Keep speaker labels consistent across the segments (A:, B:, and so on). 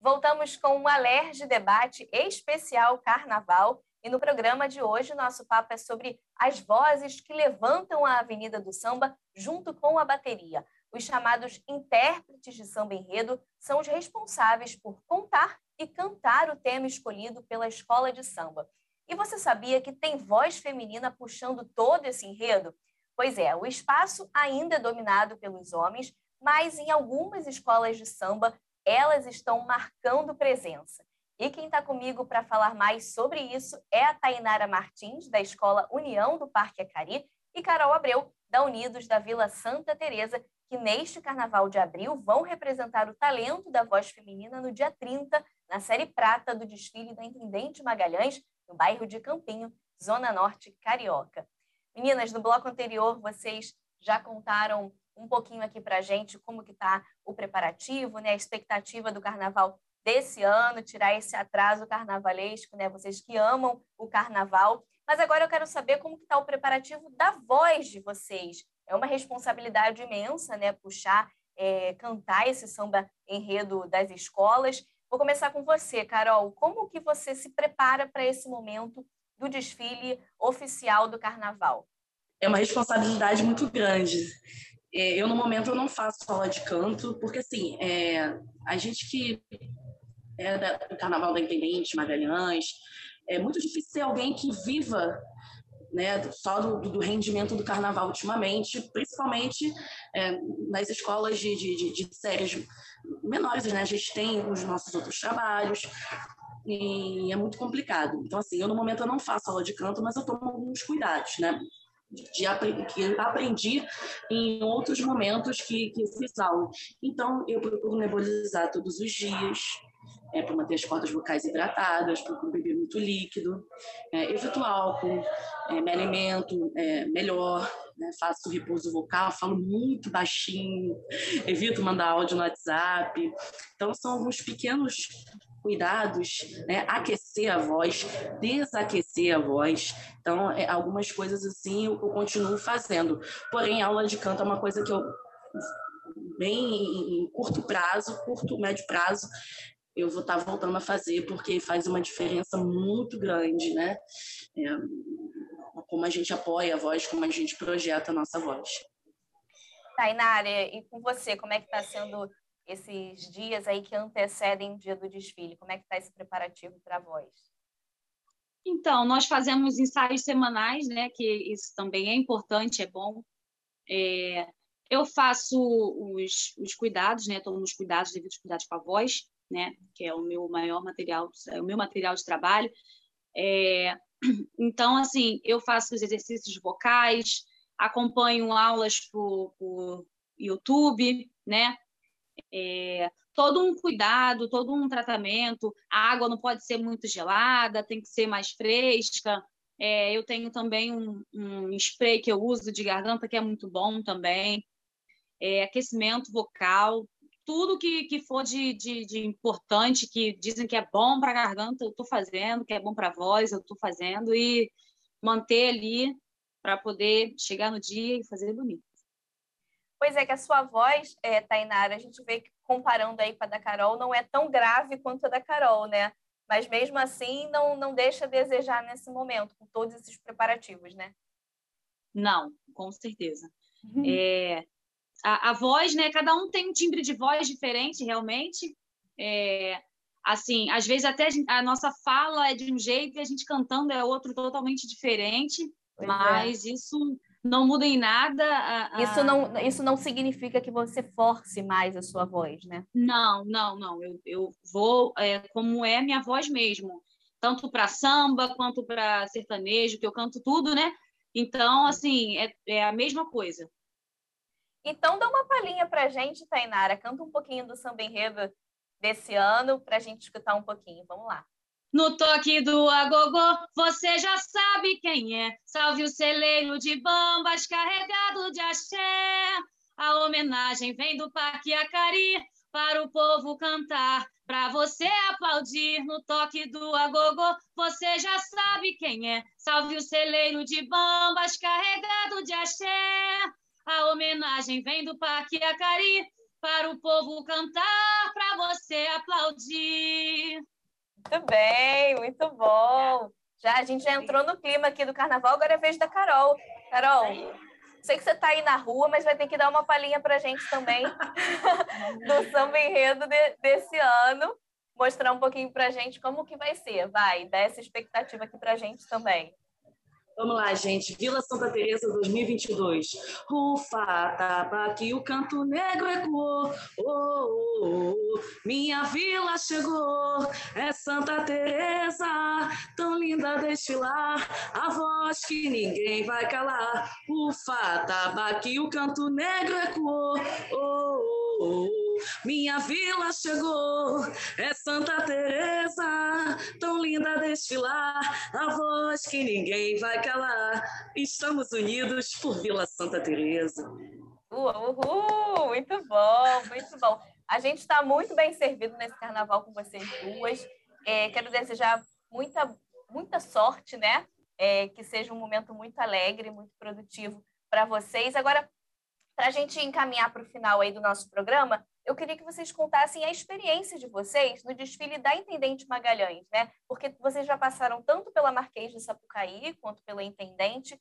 A: Voltamos com um Alerj Debate especial Carnaval e no programa de hoje nosso papo é sobre as vozes que levantam a Avenida do Samba junto com a bateria. Os chamados intérpretes de samba enredo são os responsáveis por contar e cantar o tema escolhido pela escola de samba. E você sabia que tem voz feminina puxando todo esse enredo? Pois é, o espaço ainda é dominado pelos homens, mas em algumas escolas de samba elas estão marcando presença. E quem está comigo para falar mais sobre isso é a Tainara Martins, da Escola União do Parque Acari, e Carol Abreu, da Unidos da Vila Santa Teresa, que neste Carnaval de abril vão representar o talento da voz feminina no dia 30, na série prata do desfile da Intendente Magalhães, no bairro de Campinho, Zona Norte Carioca. Meninas, no bloco anterior vocês já contaram um pouquinho aqui para a gente como que está o preparativo, né? A expectativa do Carnaval desse ano, tirar esse atraso carnavalesco, né? Vocês que amam o Carnaval. Mas agora eu quero saber como que está o preparativo da voz de vocês. É uma responsabilidade imensa, né? Puxar, cantar esse samba enredo das escolas. Vou começar com você, Carol. Como que você se prepara para esse momento do desfile oficial do Carnaval?
B: É uma responsabilidade muito grande. Eu, no momento, eu não faço aula de canto, porque, assim, a gente que é do Carnaval da Intendente Magalhães, é muito difícil ser alguém que viva, né, só do rendimento do Carnaval ultimamente, principalmente nas escolas de séries menores, né? A gente tem os nossos outros trabalhos, e é muito complicado. Então, assim, eu, no momento, eu não faço aula de canto, mas eu tomo alguns cuidados, né? Que aprendi em outros momentos que fiz aula. Então, eu procuro nebulizar todos os dias, para manter as cordas vocais hidratadas, procuro beber muito líquido, evito álcool, me alimento melhor, né, faço repouso vocal, falo muito baixinho, evito mandar áudio no WhatsApp. Então, são alguns pequenos cuidados, né? Aquecer a voz, desaquecer a voz. Então, algumas coisas assim eu continuo fazendo. Porém, a aula de canto é uma coisa que eu, bem em curto, médio prazo, eu vou estar voltando a fazer, porque faz uma diferença muito grande, né? Como a gente apoia a voz, como a gente projeta a nossa voz.
A: Tainara, e com você, como é que está sendo esses dias aí que antecedem o dia do desfile? Como é que está esse preparativo para a voz?
C: Então, nós fazemos ensaios semanais, né? Que isso também é importante, é bom. Eu faço os cuidados, né? Tomo os cuidados, devidos cuidados com a voz, né? Que é o meu maior material, é o meu material de trabalho. Então, assim, eu faço os exercícios vocais, acompanho aulas por YouTube, né? Todo um cuidado, todo um tratamento. A água não pode ser muito gelada, tem que ser mais fresca. Eu tenho também um spray que eu uso de garganta que é muito bom também. Aquecimento vocal, tudo que for de importante, que dizem que é bom para a garganta, eu estou fazendo, que é bom para a voz, eu estou fazendo, e manter ali para poder chegar no dia e fazer bonito.
A: Pois é, que a sua voz, Tainara, a gente vê que comparando aí com a da Carol, não é tão grave quanto a da Carol, né? Mas mesmo assim, não deixa a desejar nesse momento, com todos esses preparativos, né?
C: Não, com certeza. A voz, né? Cada um tem um timbre de voz diferente, realmente. Assim, às vezes até a nossa fala é de um jeito e a gente cantando é outro totalmente diferente, mas isso não muda em nada.
A: Isso não significa que você force mais a sua voz, né?
C: Não. Eu vou como é minha voz mesmo, tanto para samba quanto para sertanejo, que eu canto tudo, né? Então, assim, é a mesma coisa.
A: Então, dá uma palhinha pra gente, Tainara. Canta um pouquinho do samba enredo desse ano pra gente escutar um pouquinho. Vamos lá.
C: No toque do agogô, você já sabe quem é. Salve o celeiro de bambas carregado de axé. A homenagem vem do Parque Acari para o povo cantar, para você aplaudir. No toque do agogô, você já sabe quem é. Salve o celeiro de bambas carregado de axé. A homenagem vem do Parque Acari para o povo cantar, para você aplaudir.
A: Muito bem, muito bom. A gente já entrou no clima aqui do carnaval, agora é a vez da Carol. Carol, sei que você está aí na rua, mas vai ter que dar uma palhinha para a gente também do samba enredo desse ano. Mostrar um pouquinho para a gente como que vai ser. Vai, dá essa expectativa aqui para a gente também.
B: Vamos lá, gente. Vila Santa Teresa 2022. Rufa, tapa, que o canto negro ecoou. Oh, oh, oh, oh. Minha vila chegou. É Santa Teresa, tão linda desfilar. A voz que ninguém vai calar. Rufa, tapa, que o canto negro ecoou. Oh, oh, oh. Minha vila chegou. É Santa Teresa, tão linda desfilar. A voz que ninguém vai calar. Estamos unidos por Vila Santa Teresa.
A: Uhul! Muito bom, muito bom. A gente está muito bem servido nesse carnaval com vocês duas. Quero desejar muita sorte, né? Que seja um momento muito alegre, muito produtivo para vocês. Agora, para a gente encaminhar para o final aí do nosso programa, eu queria que vocês contassem a experiência de vocês no desfile da Intendente Magalhães, né? Porque vocês já passaram tanto pela Marquês de Sapucaí quanto pela Intendente.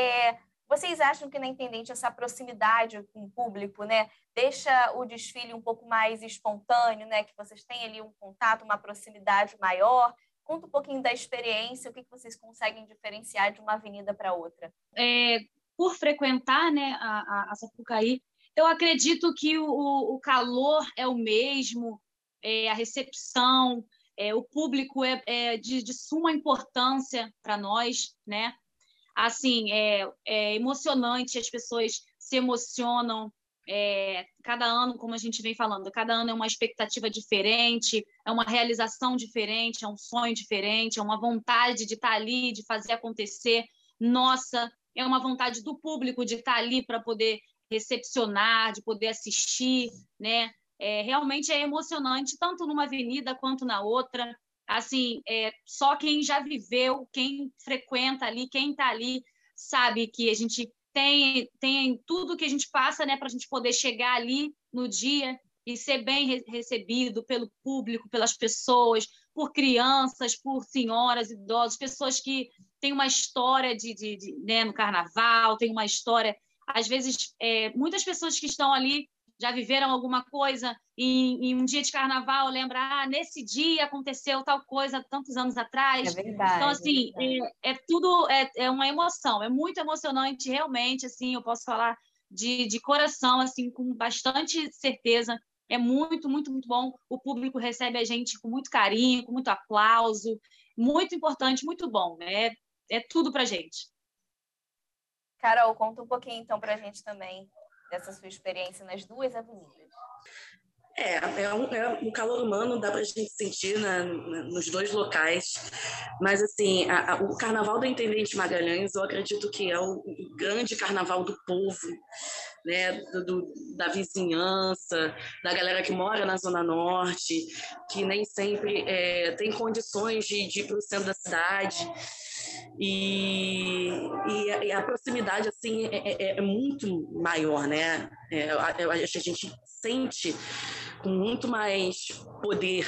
A: Vocês acham que na Intendente essa proximidade com o público, né, deixa o desfile um pouco mais espontâneo, né? Que vocês têm ali um contato, uma proximidade maior? Conta um pouquinho da experiência, o que vocês conseguem diferenciar de uma avenida para outra?
C: Por frequentar, né, a Sapucaí, eu acredito que o calor é o mesmo, a recepção, o público é de suma importância para nós, né? Assim, é emocionante, as pessoas se emocionam. Cada ano, como a gente vem falando, cada ano é uma expectativa diferente, é uma realização diferente, é um sonho diferente, é uma vontade de estar ali, de fazer acontecer. Nossa, é uma vontade do público de estar ali para poder recepcionar, de poder assistir, né? Realmente é emocionante, tanto numa avenida quanto na outra. Assim, só quem já viveu, quem frequenta ali, quem está ali, sabe que a gente tem tudo que a gente passa, né, para a gente poder chegar ali no dia e ser bem recebido pelo público, pelas pessoas, por crianças, por senhoras, idosos, pessoas que têm uma história né, no carnaval, tem uma história. Às vezes, muitas pessoas que estão ali já viveram alguma coisa em um dia de carnaval, lembra, nesse dia aconteceu tal coisa tantos anos atrás.
A: É verdade.
C: Então, assim, tudo uma emoção, é muito emocionante, realmente, assim, eu posso falar de coração, assim, com bastante certeza. É muito, muito, muito bom. O público recebe a gente com muito carinho, com muito aplauso. Muito importante, muito bom. É tudo pra gente.
A: Carol, conta um pouquinho, então, pra gente também dessa sua experiência nas duas avenidas.
B: O calor humano dá para a gente sentir nos dois locais, mas assim, o Carnaval da Intendente Magalhães, eu acredito que é o grande carnaval do povo, né, da vizinhança, da galera que mora na Zona Norte, que nem sempre tem condições de ir para o centro da cidade. E a proximidade assim é muito maior, né? Eu acho que a gente sente com muito mais poder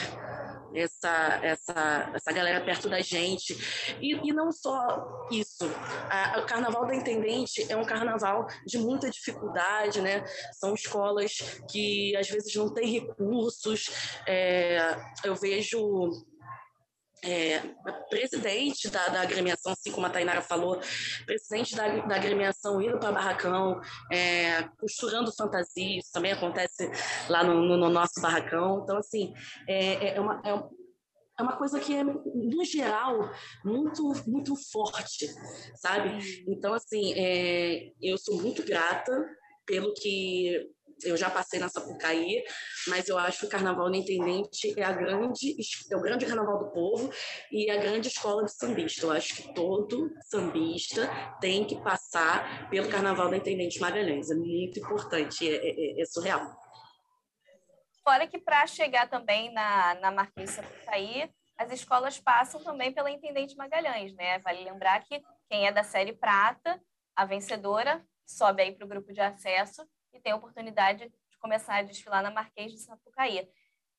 B: essa galera perto da gente. E não só isso. O Carnaval da Intendente é um carnaval de muita dificuldade, né? São escolas que às vezes não têm recursos. Eu vejo presidente da agremiação, assim como a Tainara falou, presidente da agremiação indo para barracão, costurando fantasia, isso também acontece lá no nosso barracão. Então, assim, é uma coisa que é, no geral, muito, muito forte, sabe? Então, assim, eu sou muito grata pelo que eu já passei na Sapucaí, mas eu acho que o Carnaval da Intendente é o grande carnaval do povo e a grande escola de sambista. Eu acho que todo sambista tem que passar pelo Carnaval da Intendente Magalhães. É muito importante, é surreal.
A: Fora que para chegar também na Marquês de Sapucaí, as escolas passam também pela Intendente Magalhães, né? Vale lembrar que quem é da série prata, a vencedora, sobe aí para o grupo de acesso e tem a oportunidade de começar a desfilar na Marquês de Sapucaí.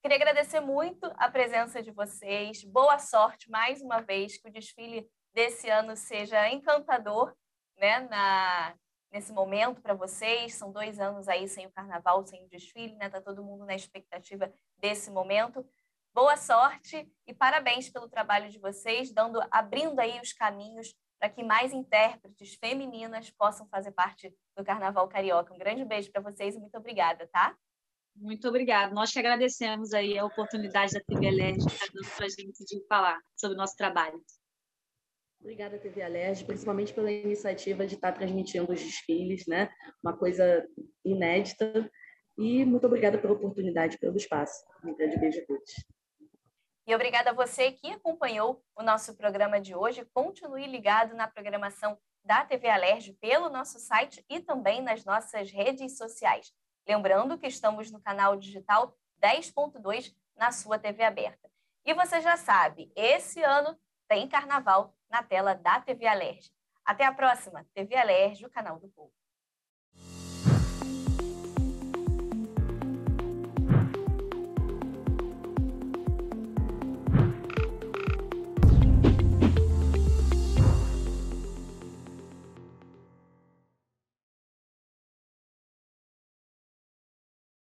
A: Queria agradecer muito a presença de vocês. Boa sorte mais uma vez, que o desfile desse ano seja encantador, né, nesse momento para vocês. São 2 anos aí sem o carnaval, sem o desfile, né? Tá todo mundo na expectativa desse momento. Boa sorte e parabéns pelo trabalho de vocês, abrindo aí os caminhos para que mais intérpretes femininas possam fazer parte do Carnaval Carioca. Um grande beijo para vocês e muito obrigada, tá?
C: Muito obrigada. Nós que agradecemos aí a oportunidade da TV Alerj de estar dando para a gente de falar sobre o nosso trabalho.
B: Obrigada, TV Alerj, principalmente pela iniciativa de estar transmitindo os desfiles, né? Uma coisa inédita. E muito obrigada pela oportunidade, pelo espaço. Um grande beijo a todos.
A: E obrigada a você que acompanhou o nosso programa de hoje. Continue ligado na programação da TV Alerj pelo nosso site e também nas nossas redes sociais. Lembrando que estamos no canal digital 10.2 na sua TV aberta. E você já sabe, esse ano tem carnaval na tela da TV Alerj. Até a próxima, TV Alerj, o canal do povo.